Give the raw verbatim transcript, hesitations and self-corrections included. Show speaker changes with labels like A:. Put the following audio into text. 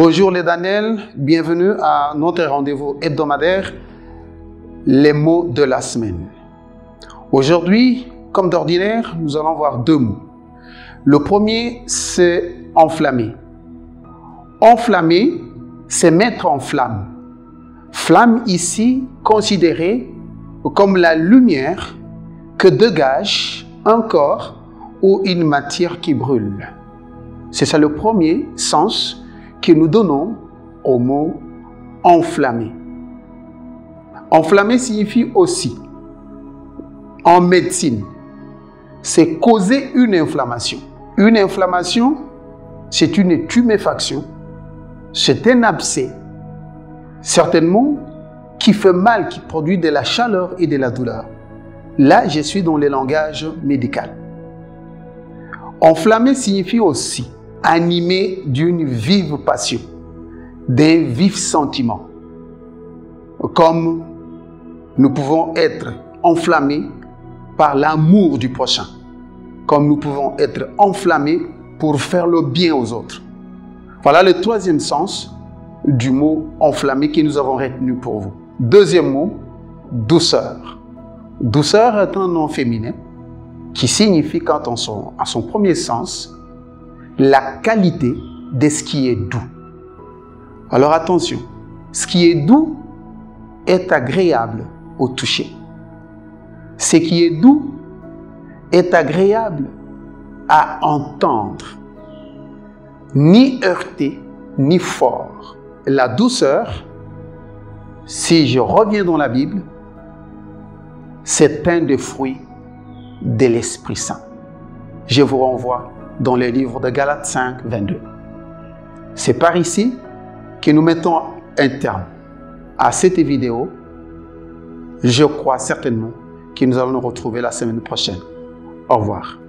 A: Bonjour les Daniel, bienvenue à notre rendez-vous hebdomadaire, les mots de la semaine. Aujourd'hui, comme d'ordinaire, nous allons voir deux mots. Le premier, c'est enflammer. Enflammer, c'est mettre en flamme. Flamme ici considérée comme la lumière que dégage un corps ou une matière qui brûle. C'est ça le premier sens que nous donnons au mot enflammer. Enflammer signifie aussi, en médecine, c'est causer une inflammation. Une inflammation, c'est une tuméfaction, c'est un abcès, certainement qui fait mal, qui produit de la chaleur et de la douleur. Là, je suis dans le langage médical. Enflammer signifie aussi animé d'une vive passion, d'un vif sentiment. Comme nous pouvons être enflammés par l'amour du prochain, comme nous pouvons être enflammés pour faire le bien aux autres. Voilà le troisième sens du mot enflammé que nous avons retenu pour vous. Deuxième mot, douceur. Douceur est un nom féminin qui signifie, quant à son, à son premier sens, la qualité de ce qui est doux. Alors attention, ce qui est doux est agréable au toucher. Ce qui est doux est agréable à entendre, ni heurté, ni fort. La douceur, si je reviens dans la Bible, c'est un des fruits de l'Esprit Saint. Je vous renvoie dans le livre de Galates cinq, vingt-deux. C'est par ici que nous mettons un terme à cette vidéo. Je crois certainement que nous allons nous retrouver la semaine prochaine. Au revoir.